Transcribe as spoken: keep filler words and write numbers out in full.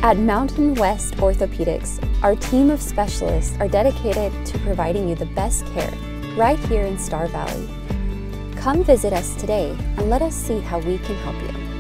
At Mountain West Orthopedics, our team of specialists are dedicated to providing you the best care right here in Star Valley. Come visit us today and let us see how we can help you.